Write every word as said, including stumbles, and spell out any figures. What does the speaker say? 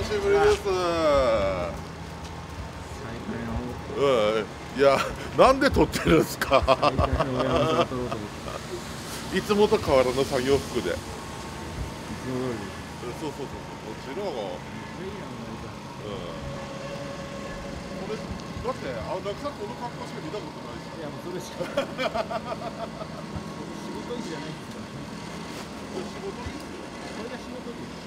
しぶりです。うん、いや、なんで撮ってるんですか。いつもと変わらぬ作業服で。そうそうそうそう、こちらが。うん。これ、だって、青田さん、この格好しか見たことないし。いや、もうそれしか。仕事着じゃないんですか。仕事着。これが仕事着。